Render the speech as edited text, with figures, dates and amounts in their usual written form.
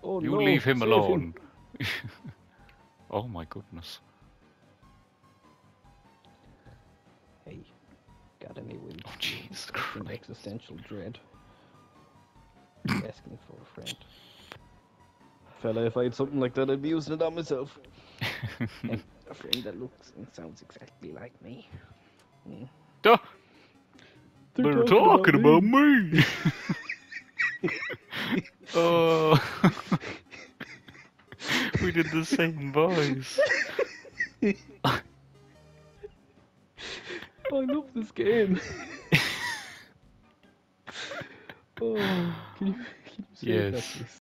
Oh You no, leave him save alone. Oh my goodness. Hey, got any wins? Oh, Jesus Fucking Christ. existential dread. Asking for a friend. Fella, if I had something like that, I'd be using it on myself. And a friend that looks and sounds exactly like me. Duh. They're They're talking about me. Oh. We did the same voice. I love this game. Oh, can you save that, Yes. please?